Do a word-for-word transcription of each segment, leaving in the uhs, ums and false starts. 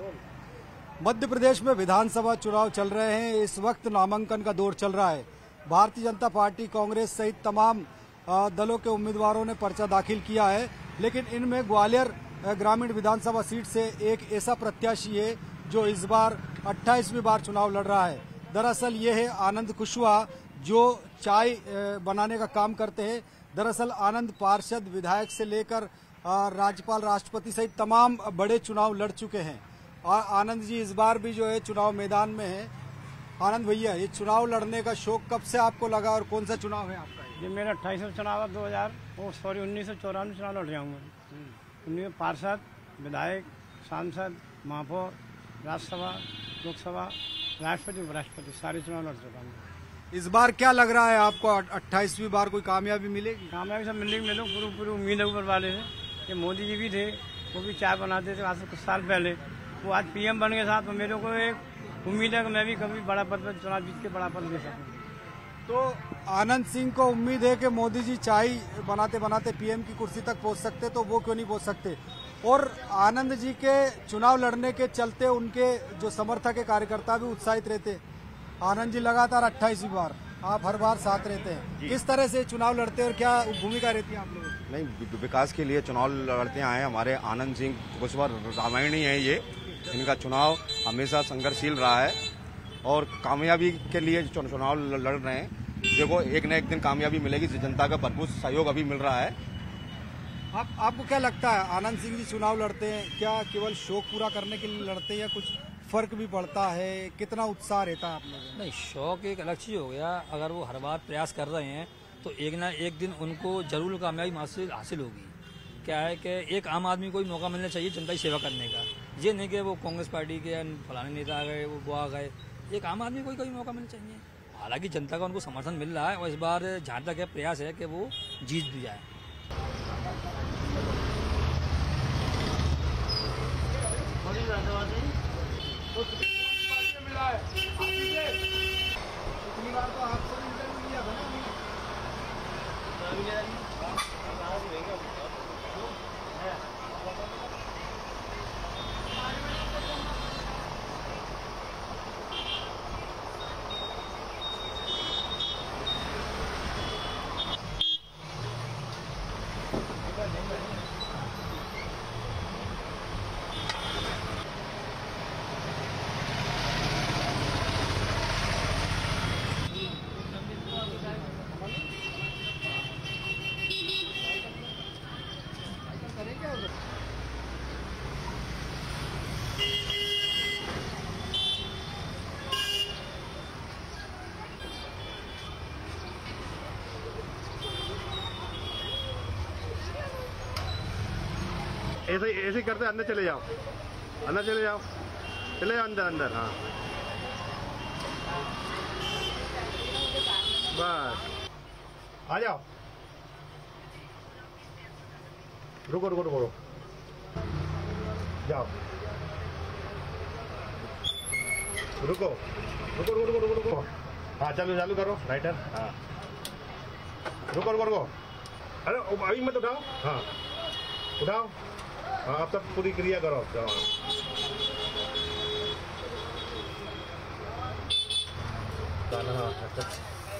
मध्य प्रदेश में विधानसभा चुनाव चल रहे हैं। इस वक्त नामांकन का दौर चल रहा है। भारतीय जनता पार्टी, कांग्रेस सहित तमाम दलों के उम्मीदवारों ने पर्चा दाखिल किया है, लेकिन इनमें ग्वालियर ग्रामीण विधानसभा सीट से एक ऐसा प्रत्याशी है जो इस बार अट्ठाईसवीं बार चुनाव लड़ रहा है। दरअसल ये है आनंद कुशवाहा, जो चाय बनाने का काम करते हैं। दरअसल आनंद पार्षद, विधायक से लेकर राज्यपाल, राष्ट्रपति सहित तमाम बड़े चुनाव लड़ चुके हैं और आनंद जी इस बार भी जो है चुनाव मैदान में है। आनंद भैया, ये चुनाव लड़ने का शौक कब से आपको लगा और कौन सा चुनाव है आपका? ये मेरा अट्ठाईसवां चुनाव है, दो हजार वो सॉरी उन्नीस सौ चौरानवे चुनाव लड़ रहा हूँ मैं। उन्नीस में पार्षद, विधायक, सांसद, महापौर, राज्यसभा, लोकसभा, राष्ट्रपति, उपराष्ट्रपति सारे चुनाव लड़ चुका हूँ। इस बार क्या लग रहा है आपको, अट्ठाईसवीं बार कोई कामयाबी मिलेगी? कामयाबी सब मिलेगी, मिलो पूरी पूरी उम्मीद है ऊपर वाले से। ये मोदी जी भी थे, वो भी चाय बनाते थे आज से कुछ साल पहले, वो आज पीएम बन गए साथ में। मेरे को एक उम्मीद है कि मैं भी कभी बड़ा पद पर चुनाव जीत के बड़ा पद ले सकूँ। तो आनंद सिंह को उम्मीद है कि मोदी जी चाय बनाते बनाते पीएम की कुर्सी तक पहुंच सकते, तो वो क्यों नहीं पहुंच सकते? और आनंद जी के चुनाव लड़ने के चलते उनके जो समर्थक है, कार्यकर्ता भी उत्साहित रहते। आनंद जी लगातार अट्ठाईसवीं बार, आप हर बार साथ रहते हैं, किस तरह से चुनाव लड़ते हैं और क्या भूमिका रहती है आप लोगों की? नहीं, विकास के लिए चुनाव लड़ते आए हमारे आनंद सिंह कुशवाहा रामायणी है। ये इनका चुनाव हमेशा संघर्षशील रहा है और कामयाबी के लिए चुनाव लड़ रहे हैं। देखो, एक न एक दिन कामयाबी मिलेगी, जनता का भरपूर सहयोग अभी मिल रहा है। आप आपको क्या लगता है, आनंद सिंह जी चुनाव लड़ते हैं, क्या केवल शौक पूरा करने के लिए लड़ते हैं या कुछ फर्क भी पड़ता है? कितना उत्साह रहता है आप लोगों में? नहीं, शौक एक अलग चीज हो गया। अगर वो हर बार प्रयास कर रहे हैं तो एक ना एक दिन उनको जरूर कामयाबी हासिल हासिल होगी। क्या है कि एक आम आदमी को भी मौका मिलना चाहिए जनता की सेवा करने का। ये नहीं कि वो कांग्रेस पार्टी के फलाने नेता आ गए, वो वो आ गए। एक आम आदमी को कोई मौका मिलना चाहिए। हालांकि जनता का उनको समर्थन मिल रहा है और इस बार जहाँ तक प्रयास है कि वो जीत भी जाए। पिछली बार तो आपसे इंटरव्यू लिया था ना। ऐसे ऐसे करते अंदर चले जाओ, अंदर चले जाओ, चले जाओ अंदर अंदर। हाँ बस, आ जाओ। रुको रुको रुको रुको, जाओ, रुको रुको रुको रुको रुको रुको। हाँ चालू चालू करो राइटर। हाँ रुको रुको रुको, अरे अभी मत उठाओ। हाँ उठाओ। हाँ, अब तक पूरी क्रिया करो। हाँ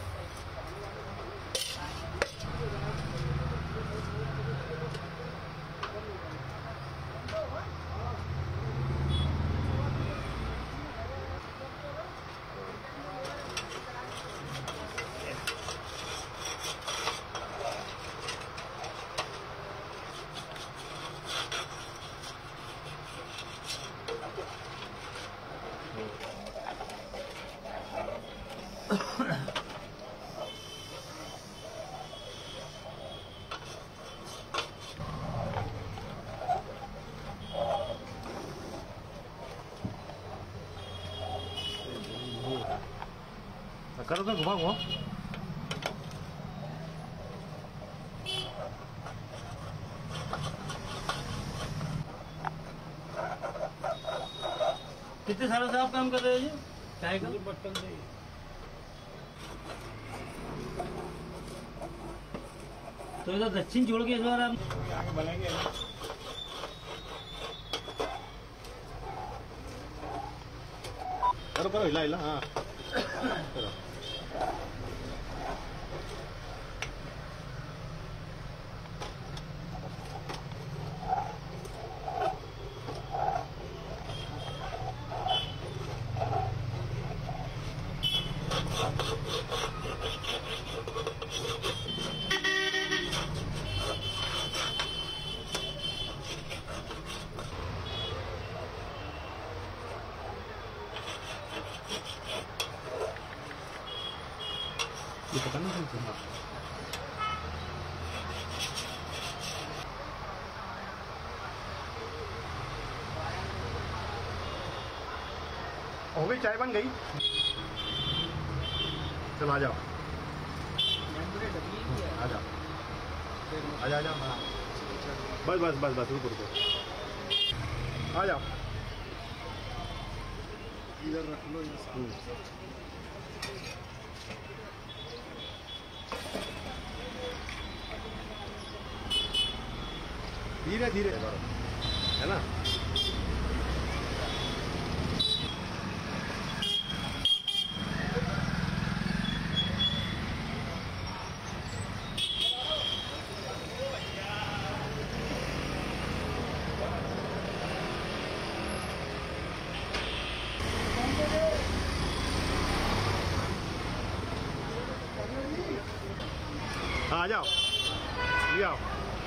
करो तो घुमा घुमा। कितने सालों से आप काम कर रहे हैं जी? चाय का बर्तन से। तो इधर दक्षिण जोड़ के इस बार आप बनेंगे। करो करो हिला हिला हाँ करो। ये पता नहीं चलता। हो गई चाय बन गई। चल आ जाओ आ जाओ आ जा आ जा बस बस बस बस रुको रुको आ जाओ इधर रख लो। धीरे धीरे है ना। आ जाओ ये आओ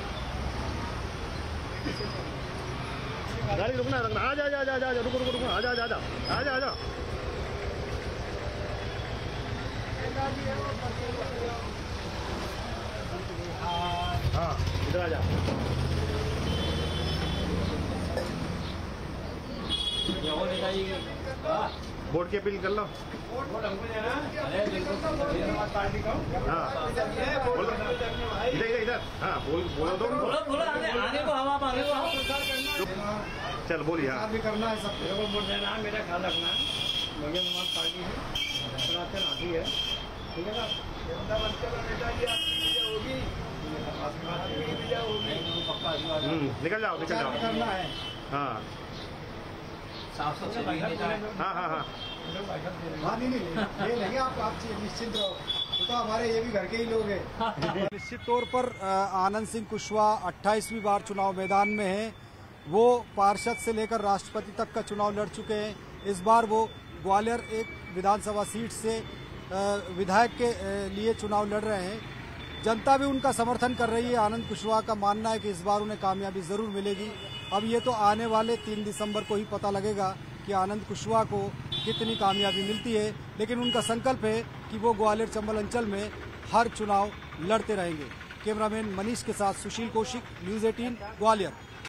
गाड़ी रुकना रुकना आ जा जा जा जा रुको रुको रुको आ जा जा जा आ जा आ जा हाँ इधर आ जा। बोर्ड की अपील कर लो। हाँ इधर इधर इधर हाँ बोल बोलो दो आगे को हवा आगे को चल बोलिए। हाँ भी करना है सब मेरे को वोट देना है, मेरा ख्याल रखना है। बहुजन समाज पार्टी है, राशन आती है, ठीक है ना। निकल जाओ निकल जाओ। करना है। हाँ साफ सफाई हाँ हाँ हाँ हाँ नहीं नहीं ये नहीं आप आप निश्चिंत रहो, तो हमारे ये भी घर के ही लोग हैं। निश्चित तौर पर आनंद सिंह कुशवाहा अट्ठाईसवीं बार चुनाव मैदान में हैं। वो पार्षद से लेकर राष्ट्रपति तक का चुनाव लड़ चुके हैं। इस बार वो ग्वालियर एक विधानसभा सीट से विधायक के लिए चुनाव लड़ रहे हैं। जनता भी उनका समर्थन कर रही है। आनंद कुशवाहा का मानना है कि इस बार उन्हें कामयाबी जरूर मिलेगी। अब ये तो आने वाले तीन दिसंबर को ही पता लगेगा कि आनंद कुशवाहा को कितनी कामयाबी मिलती है, लेकिन उनका संकल्प है कि वो ग्वालियर चंबल अंचल में हर चुनाव लड़ते रहेंगे। कैमरामैन मनीष के साथ सुशील कौशिक, न्यूज़ अठारह ग्वालियर।